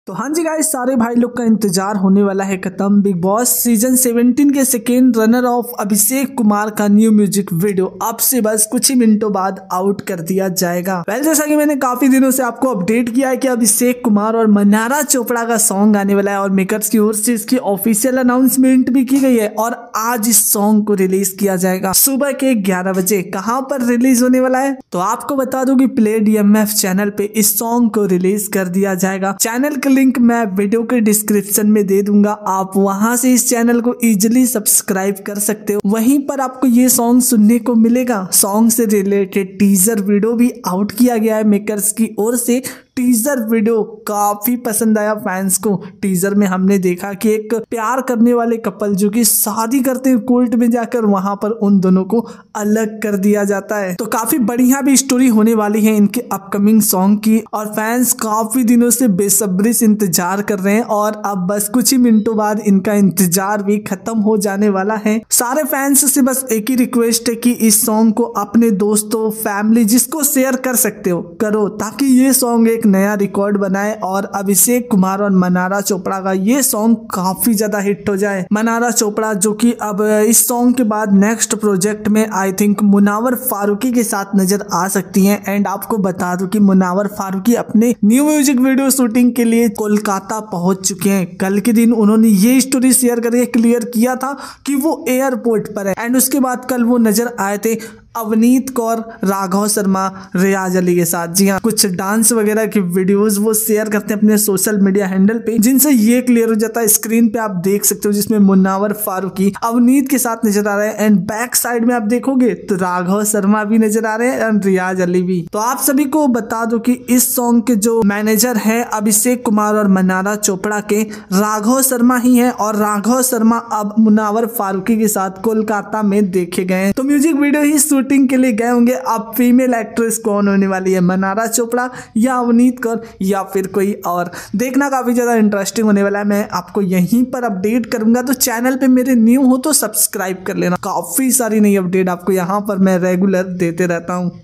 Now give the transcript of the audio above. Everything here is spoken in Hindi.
तो हाँ जी गाइस, सारे भाई लोग का इंतजार होने वाला है खत्म। बिग बॉस सीजन 17 के second runner up Abhishek Kumar का न्यू म्यूजिक वीडियो अब से बस कुछ ही मिनटों बाद आउट कर दिया जाएगा। जैसा कि मैंने काफी दिनों से आपको अपडेट किया है कि अभिषेक कुमार और मन्नारा चोपड़ा का सॉन्ग आने वाला है और मेकर्स की ओर से इसकी ऑफिशियल अनाउंसमेंट भी की गई है और आज इस सॉन्ग को रिलीज किया जाएगा सुबह के 11 बजे। कहाँ पर रिलीज होने वाला है तो आपको बता दूं कि प्ले DMF चैनल पे इस सॉन्ग को रिलीज कर दिया जाएगा। चैनल लिंक मैं वीडियो के डिस्क्रिप्शन में दे दूंगा, आप वहां से इस चैनल को इजीली सब्सक्राइब कर सकते हो। वहीं पर आपको ये सॉन्ग सुनने को मिलेगा। सॉन्ग से रिलेटेड टीजर वीडियो भी आउट किया गया है मेकर्स की ओर से। टीजर वीडियो काफी पसंद आया फैंस को। टीजर में हमने देखा कि एक प्यार करने वाले कपल जो कि शादी करते हैं कोर्ट में जाकर, वहां पर उन दोनों को अलग कर दिया जाता है। तो काफी बढ़िया भी स्टोरी होने वाली है इनके अपकमिंग सॉन्ग की और फैंस काफी दिनों से बेसब्री से इंतजार कर रहे हैं और अब बस कुछ ही मिनटों बाद इनका इंतजार भी खत्म हो जाने वाला है। सारे फैंस से बस एक ही रिक्वेस्ट है कि इस सॉन्ग को अपने दोस्तों, फैमिली, जिसको शेयर कर सकते हो करो, ताकि ये सॉन्ग एक नया रिकॉर्ड बनाए और अभिषेक कुमार और मन्नारा चोपड़ा का ये सॉन्ग काफी ज्यादा हिट हो जाए। मन्नारा चोपड़ा जो कि अब इस सॉन्ग के बाद नेक्स्ट प्रोजेक्ट में आई थिंक मुनावर फारूकी के साथ नजर आ सकती हैं। एंड आपको बता दूं कि मुनावर फारूकी अपने न्यू म्यूजिक वीडियो शूटिंग के लिए कोलकाता पहुंच चुके हैं। कल के दिन उन्होंने ये स्टोरी शेयर करके क्लियर किया था कि वो एयरपोर्ट पर है एंड उसके बाद कल वो नजर आए थे अवनीत कौर, राघव शर्मा, रियाज अली के साथ। जी हाँ, कुछ डांस वगैरह की वीडियोस वो शेयर करते हैं अपने सोशल मीडिया हैंडल पे, जिनसे ये क्लियर हो जाता है। स्क्रीन पे आप देख सकते हो जिसमें मुनावर फारूकी अवनीत के साथ नजर आ रहे हैं एंड बैक साइड में आप देखोगे तो राघव शर्मा भी नजर आ रहे हैं एंड रियाज अली भी। तो आप सभी को बता दो कि इस सॉन्ग के जो मैनेजर है अभिषेक कुमार और मन्नारा चोपड़ा के, राघव शर्मा ही है और राघव शर्मा अब मुनावर फारूकी के साथ कोलकाता में देखे गए हैं। तो म्यूजिक वीडियो ही शूटिंग के लिए गए होंगे। अब फीमेल एक्ट्रेस कौन होने वाली है, मन्नारा चोपड़ा या अवनीत कौर या फिर कोई और, देखना काफी ज्यादा इंटरेस्टिंग होने वाला है। मैं आपको यहीं पर अपडेट करूंगा, तो चैनल पे मेरे न्यू हो तो सब्सक्राइब कर लेना। काफी सारी नई अपडेट आपको यहाँ पर मैं रेगुलर देते रहता हूँ।